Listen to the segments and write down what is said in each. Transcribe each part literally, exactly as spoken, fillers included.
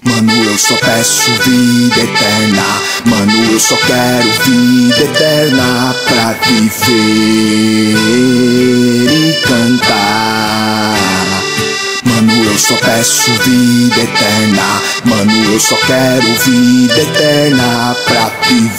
Mano, eu só peço vida eterna. Mano, eu só quero vida eterna pra viver e cantar. Mano, eu só peço vida eterna. Mano, eu só quero vida eterna pra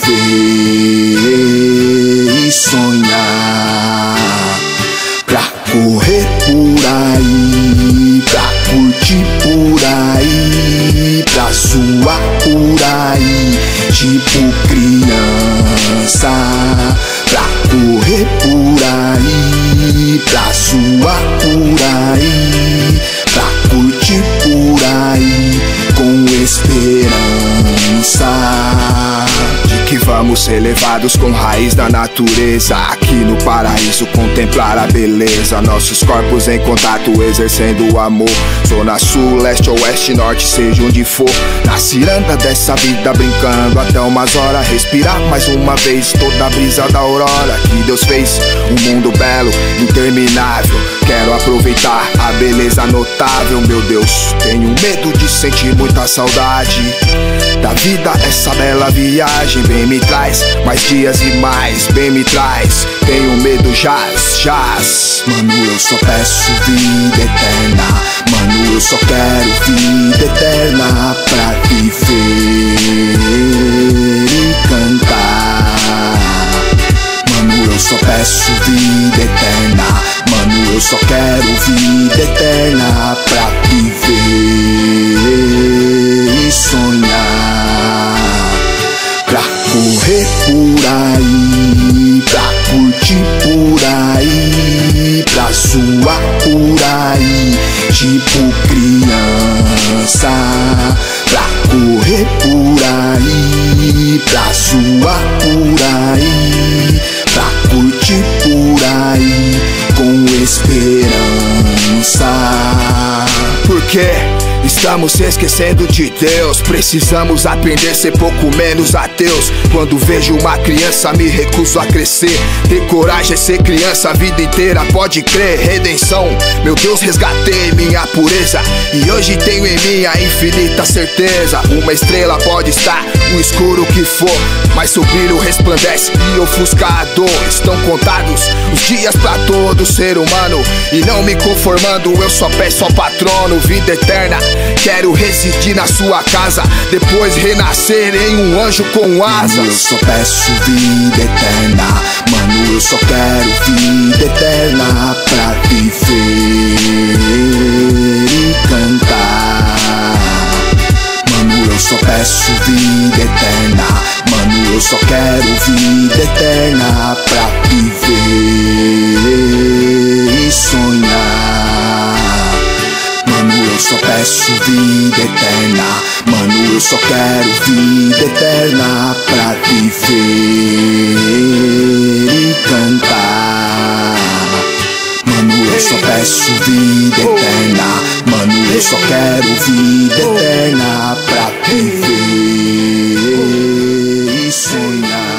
viver e sonhar. Pra correr por aí, pra curtir por aí, pra zoar por aí, tipo criança. Pra correr por aí, pra zoar por aí, pra curtir por aí, com esperança de que vamos ser levados com raiz da natureza. Aqui no paraíso contemplar a beleza, nossos corpos em contato exercendo o amor. Zona sul, leste, oeste, norte, seja onde for, na ciranda dessa vida brincando até umas horas. Respirar mais uma vez toda a brisa da aurora que Deus fez, um mundo belo, interminável. Quero aproveitar a beleza notável. Meu Deus, tenho medo de sentir muita saudade da vida, essa bela viagem. Bem me traz mais dias e mais, bem me traz. Tenho medo, jaz, jaz. Mano, eu só peço vida eterna. Mano, eu só quero vida eterna pra viver e cantar. Mano, eu só peço vida eterna. Mano, eu só quero vida eterna pra viver e sonhar. Pra correr por aí, pra curtir por aí, pra zoar por aí, tipo criança. Pra correr por aí, pra zoar por aí, pra curtir por aí, com esperança. Porque estamos se esquecendo de Deus, precisamos aprender a ser pouco menos ateus. Quando vejo uma criança me recuso a crescer. Ter coragem é ser criança a vida inteira, pode crer. Redenção, meu Deus, resgatei minha pureza e hoje tenho em mim a infinita certeza. Uma estrela pode estar no escuro que for, mas seu brilho resplandece e ofusca a dor. Estão contados os dias pra todo ser humano, e não me conformando eu só peço ao patrono vida eterna. Quero residir na sua casa, depois renascer em um anjo com asas. Mano, eu só peço vida eterna. Mano, eu só quero vida eterna pra viver e cantar. Mano, eu só peço vida eterna. Mano, eu só quero vida eterna pra viver e sonhar. Mano, eu só peço vida eterna. Mano, eu só quero vida eterna pra viver e cantar. Mano, eu só peço vida eterna. Mano, eu só quero vida eterna pra viver e sonhar.